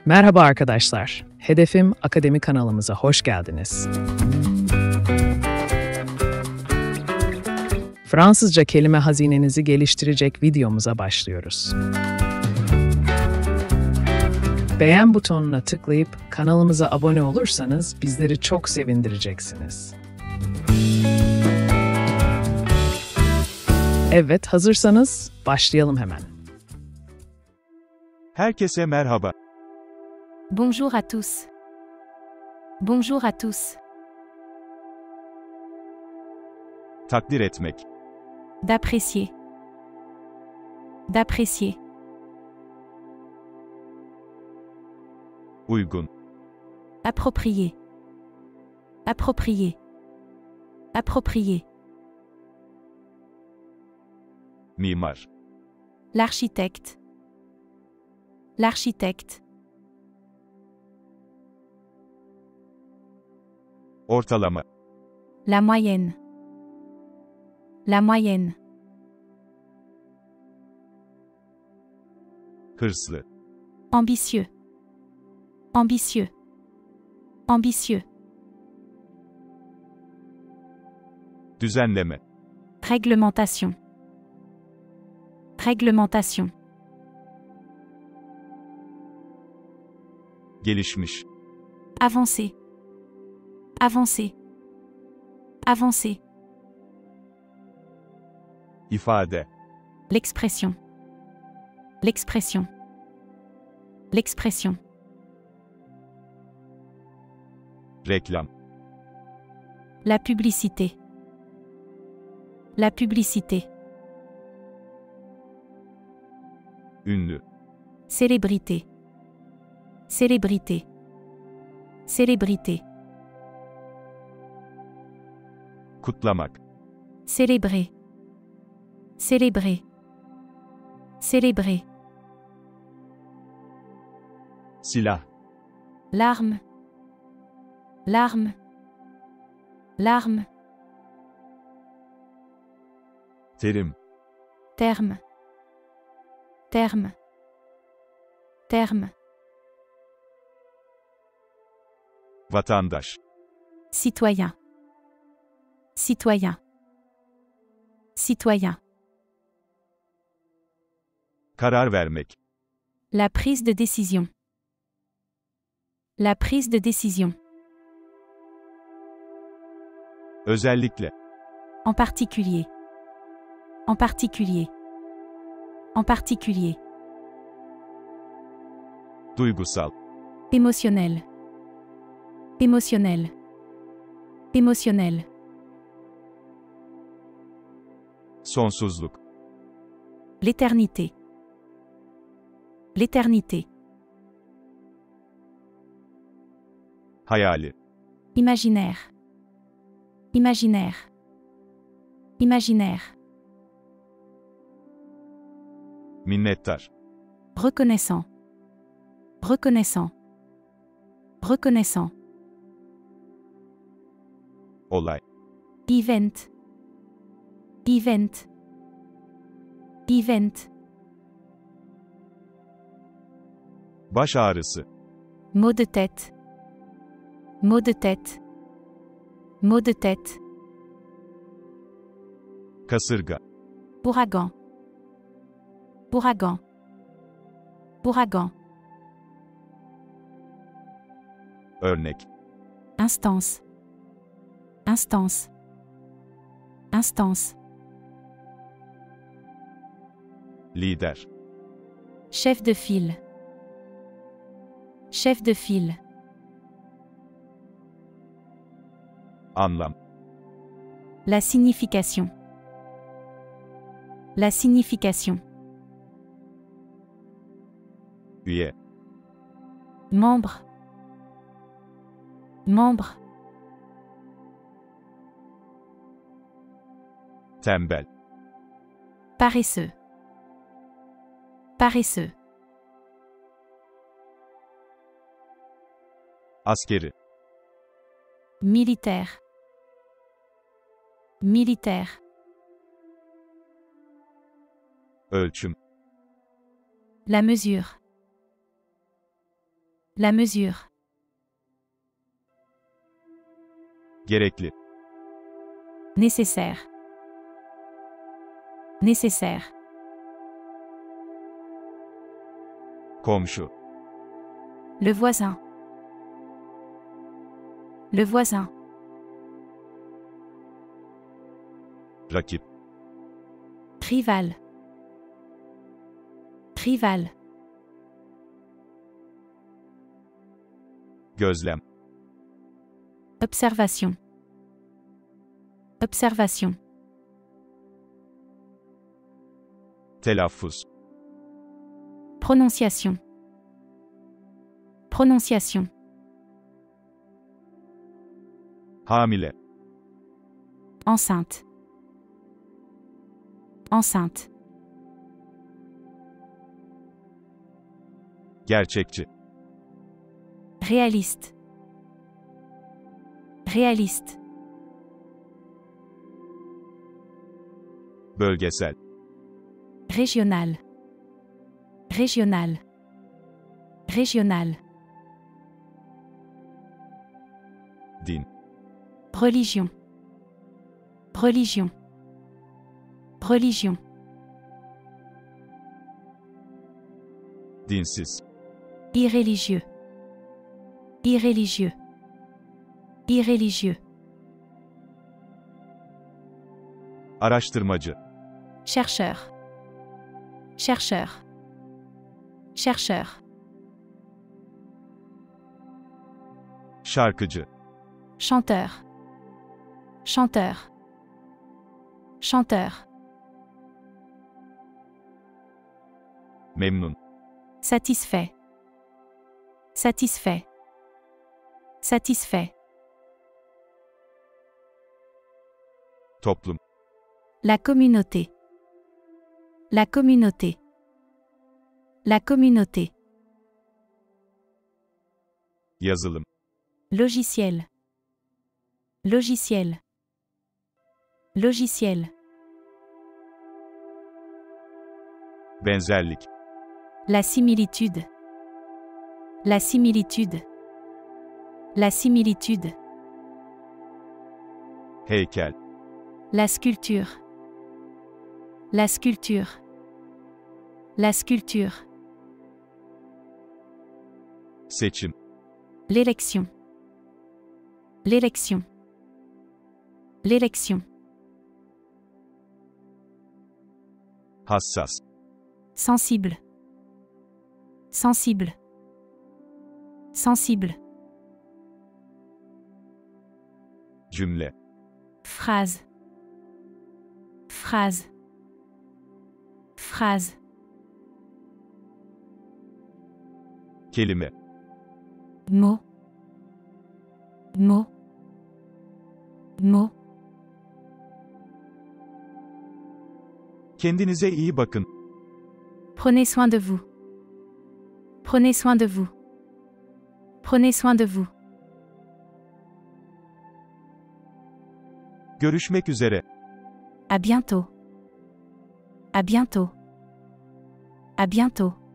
Merhaba arkadaşlar. Hedefim Akademi kanalımıza hoş geldiniz. Fransızca kelime hazinenizi geliştirecek videomuza başlıyoruz. Beğen butonuna tıklayıp kanalımıza abone olursanız bizleri çok sevindireceksiniz. Evet, hazırsanız başlayalım hemen. Herkese merhaba. Bonjour à tous. Bonjour à tous. Takdir etmek, D'apprécier. D'apprécier. uygun, Approprier. Approprier. Approprier. mimar, L'architecte. L'architecte. ortalama, La moyenne. La moyenne. hırslı, Ambitieux. Ambitieux. Ambitieux. düzenleme, Réglementation. Réglementation. gelişmiş, Avancer. Avancer. Avancer. ifade, L'expression. L'expression. L'expression. reklam, La publicité. La publicité. ünlü, Célébrité. Célébrité. Célébrité. kutlamak, Célébrer. Célébrer. Célébrer. silah, L'arme. L'arme. L'arme. terim, Terme. Terme. Terme. vatandaş, Citoyen. Citoyen. Citoyen. karar vermek, La prise de décision. La prise de décision. özellikle, En particulier. En particulier. En particulier. duygusal, Émotionnel. Émotionnel. Émotionnel. sonsuzluk, L'éternité. L'éternité. hayali, Imaginaire. Imaginaire. Imaginaire. minnettar, Reconnaissant. Reconnaissant. Reconnaissant. olay, Event. Event. Event. baş ağrısı, Maux de tête. Maux de tête. Maux de tête. kasırga, Ouragan. Ouragan. Ouragan. örnek, Instance. Instance. Instance. lider, Chef de file. Chef de file. anlam, La signification. La signification. üye, Membre. Membre. tembel, Paresseux. Paresseux. askeri, Militaire. Militaire. ölçüm, La mesure. La mesure. Gerekli. Nécessaire. Nécessaire. Komşu. Le voisin. Le voisin. Rakip. Rival. Rival. Gözlem. Observation. Observation. Telaffuz. Prononciation. Prononciation. Hamile. Enceinte. Enceinte. Gerçekçi. Réaliste. Réaliste. Bölgesel. Régional. Régional. Régional. Din. Religion. Religion. Religion. Dinsiz. Irréligieux. Irréligieux. Irréligieux. Araştırmacı. Chercheur. Chercheur. Chercheur. Şarkıcı. Chanteur. Chanteur. Chanteur. Memnun. Satisfait. Satisfait. Satisfait. Toplum. La communauté. La communauté. La communauté. Yazılım. Logiciel. Logiciel. Logiciel. Benzerlik. La similitude. La similitude. La similitude. Heykel. La sculpture. La sculpture. La sculpture. Seçim. L'élection. L'élection. L'élection. Hassas. Sensible. Sensible. Sensible. Cümle. Phrase. Phrase. Phrase. Kelime. Mot. Mot. Mot. Kendinize iyi bakın. Prenez soin de vous. Prenez soin de vous. Prenez soin de vous. Görüşmek üzere. À bientôt. À bientôt. À bientôt.